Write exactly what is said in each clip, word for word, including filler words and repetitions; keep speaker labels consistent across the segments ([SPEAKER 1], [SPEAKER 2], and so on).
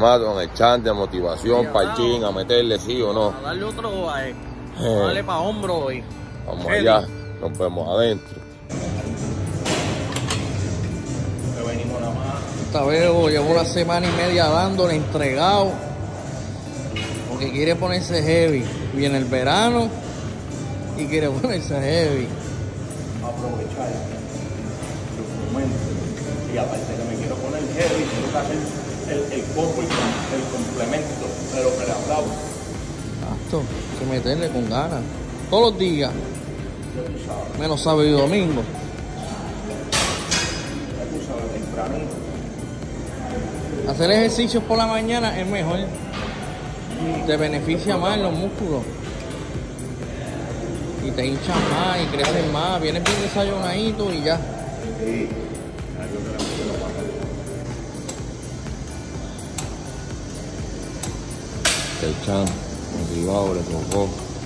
[SPEAKER 1] Con el chan de motivación,
[SPEAKER 2] sí,
[SPEAKER 1] parchín, a meterle, sí o no.
[SPEAKER 2] A darle otro, a él.
[SPEAKER 1] Eh,
[SPEAKER 2] Dale para hombro hoy.
[SPEAKER 1] Vamos
[SPEAKER 2] Heavy.
[SPEAKER 1] allá, nos vemos adentro.
[SPEAKER 2] Esta vez llevo una semana y media dándole, entregado. Porque quiere ponerse heavy. Viene el verano y quiere ponerse heavy.
[SPEAKER 3] Aprovechar los momentos. Y aparte que me quiero poner heavy, tengo que hacer el, el combo, el, el complemento de lo que le hablaba.
[SPEAKER 2] Exacto, hay que meterle con ganas. Todos los días. Menos sábado y domingo.
[SPEAKER 3] Ya tú sabes, tempranito.
[SPEAKER 2] Hacer ejercicios por la mañana es mejor. Te beneficia más en los músculos. Y te hinchan más y crecen más. Vienes bien desayunadito y ya.
[SPEAKER 3] Sí.
[SPEAKER 1] El chan, motivado, le tocó.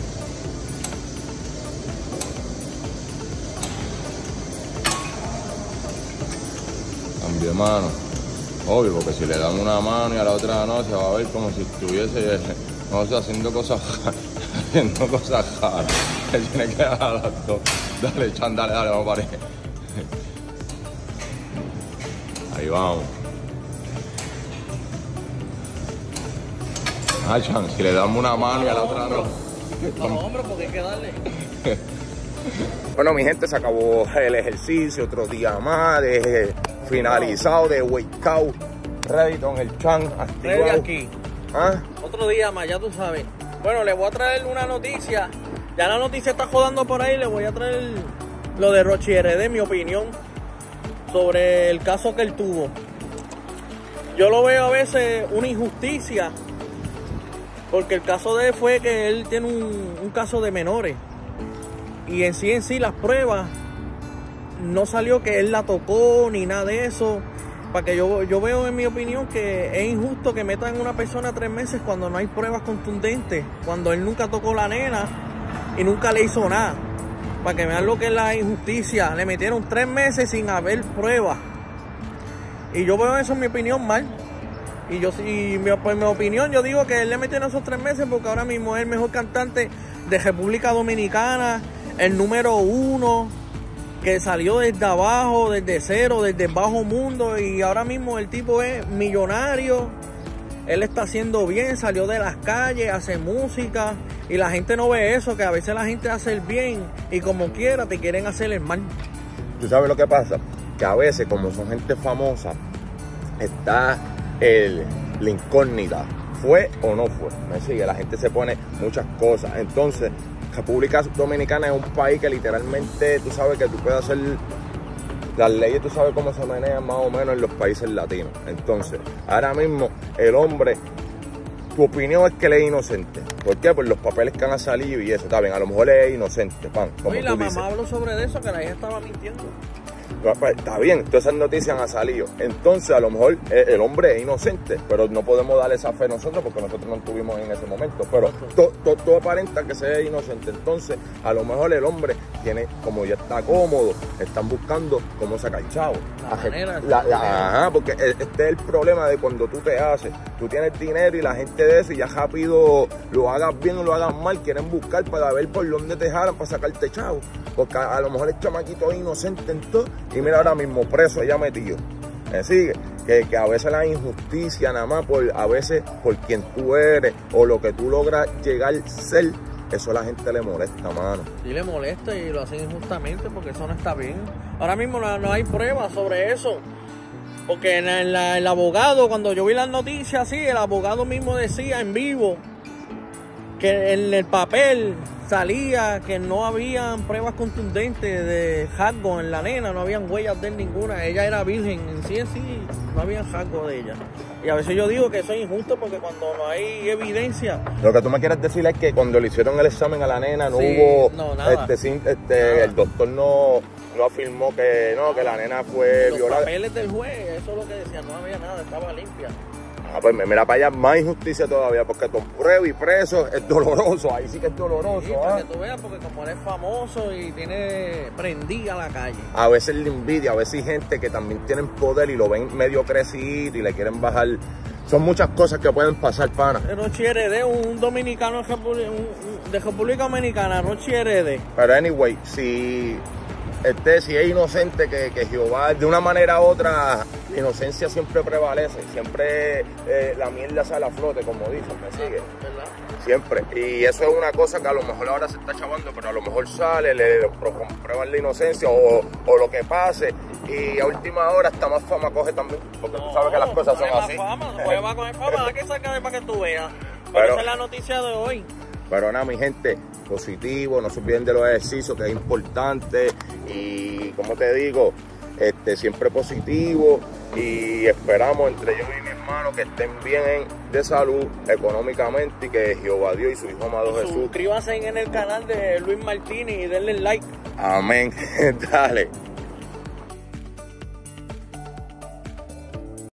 [SPEAKER 1] Cambio de mano. Obvio, porque si le dan una mano y a la otra no, se va a ver como si estuviese, no sé, haciendo cosas haciendo cosas raras. Él tiene que dar a las dos. Dale, chan, dale, dale, vamos para ahí. Ahí vamos. Ah, chan, si le damos una mano y a la otra no.
[SPEAKER 2] A los hombros porque hay que darle.
[SPEAKER 1] Bueno, mi gente, se acabó el ejercicio, otro día más de finalizado de workout. Ready con el chan activado.
[SPEAKER 2] Ready aquí.
[SPEAKER 1] ¿Ah?
[SPEAKER 2] Otro día más, ya tú sabes. Bueno, les voy a traer una noticia. Ya la noticia está jodando por ahí. Les voy a traer lo de Rochi R D, mi opinión sobre el caso que él tuvo. Yo lo veo a veces una injusticia, porque el caso de él fue que él tiene un, un caso de menores. Y en sí en sí las pruebas no salió que él la tocó ni nada de eso. Para que yo, yo veo, en mi opinión, que es injusto que metan a una persona tres meses cuando no hay pruebas contundentes, cuando él nunca tocó la nena y nunca le hizo nada. Para que vean lo que es la injusticia. Le metieron tres meses sin haber pruebas. Y yo veo eso, en mi opinión, mal. Y yo, y mi, pues, mi opinión, yo digo que él le metieron esos tres meses porque ahora mismo es el mejor cantante de República Dominicana, el número uno, que salió desde abajo, desde cero, desde el bajo mundo, y ahora mismo el tipo es millonario. Él está haciendo bien, salió de las calles, hace música, y la gente no ve eso, que a veces la gente hace el bien y como quiera te quieren hacer el mal.
[SPEAKER 1] ¿Tú sabes lo que pasa? Que a veces, como son gente famosa, está el, la incógnita. ¿Fue o no fue? ¿Me sigue? La gente se pone muchas cosas. Entonces, República Dominicana es un país que literalmente, tú sabes que tú puedes hacer las leyes, tú sabes cómo se manejan más o menos en los países latinos. Entonces, ahora mismo el hombre, tu opinión es que él es inocente. ¿Por qué? Por los papeles que han salido y eso, está bien, a lo mejor él es inocente, pan. Como
[SPEAKER 2] Oye,
[SPEAKER 1] tú
[SPEAKER 2] la
[SPEAKER 1] dices.
[SPEAKER 2] mamá habló sobre eso, que la hija estaba mintiendo.
[SPEAKER 1] Pues, está bien, todas esas noticias han salido. Entonces, a lo mejor el, el hombre es inocente, pero no podemos darle esa fe nosotros porque nosotros no estuvimos en ese momento. Pero todo to, to aparenta que sea inocente. Entonces, a lo mejor el hombre tiene, como ya está cómodo, están buscando cómo sacar chavo.
[SPEAKER 2] La manera,
[SPEAKER 1] la, la, ajá, porque este es el problema de cuando tú te haces. Tú tienes dinero y la gente de eso, y ya rápido lo hagas bien o lo hagas mal, quieren buscar para ver por dónde te jalan para sacarte chavo. Porque a, a lo mejor el chamaquito es inocente en todo. Y mira, ahora mismo preso, ella metido. Me sigue, que, que a veces la injusticia nada más por, a veces por quien tú eres o lo que tú logras llegar a ser, eso a la gente le molesta, mano.
[SPEAKER 2] Sí le molesta y lo hacen injustamente porque eso no está bien. Ahora mismo no, no hay pruebas sobre eso. Porque en el, el abogado, cuando yo vi las noticias así, el abogado mismo decía en vivo que en el papel salía que no habían pruebas contundentes de rasgo en la nena, no habían huellas de él ninguna, ella era virgen, en sí en sí no había rasgo de ella. Y a veces yo digo que eso es injusto porque cuando no hay evidencia...
[SPEAKER 1] Lo que tú me quieres decir es que cuando le hicieron el examen a la nena no
[SPEAKER 2] sí,
[SPEAKER 1] hubo...
[SPEAKER 2] No, nada.
[SPEAKER 1] Este, sin, este, nada. El doctor no, no afirmó que no, que la nena fue
[SPEAKER 2] Los
[SPEAKER 1] violada.
[SPEAKER 2] Los papeles del juez, eso es lo que decía, no había nada, estaba limpia.
[SPEAKER 1] Ah, pues mira para allá, más injusticia todavía, porque con prueba y preso es doloroso, ahí sí que es doloroso.
[SPEAKER 2] Sí,
[SPEAKER 1] ¿ah?
[SPEAKER 2] para que tú veas, porque como eres famoso y tiene prendida la calle.
[SPEAKER 1] A veces le envidia, a veces hay gente que también tienen poder y lo ven medio crecido y le quieren bajar son muchas cosas que pueden pasar, pana.
[SPEAKER 2] Rochi R D, un dominicano de República, un, de República Dominicana, Rochi R D.
[SPEAKER 1] Pero anyway, si, este, si es inocente, que, que Jehová, de una manera u otra, la inocencia siempre prevalece, siempre eh, la mierda sale a flote, como dicen, ¿me sigue?
[SPEAKER 2] ¿Verdad?
[SPEAKER 1] Siempre. Y eso es una cosa que a lo mejor ahora se está chavando, pero a lo mejor sale, le, le comprueban la inocencia o, o lo que pase. Y a última hora hasta más fama coge también, porque no, tú sabes que las cosas son así.
[SPEAKER 2] Fama, no va a coger fama, hay que sacar para que tú veas. Pero,
[SPEAKER 1] pero
[SPEAKER 2] esa es la noticia de hoy.
[SPEAKER 1] Pero nada, mi gente, positivo, no se olviden de los ejercicios, que es importante. Y como te digo, este, siempre positivo. Y esperamos entre yo y mi hermano que estén bien de salud económicamente y que Jehová Dios y su Hijo amado Jesús.
[SPEAKER 2] Suscríbanse en el canal de Luis Martínez y denle like.
[SPEAKER 1] Amén. Dale.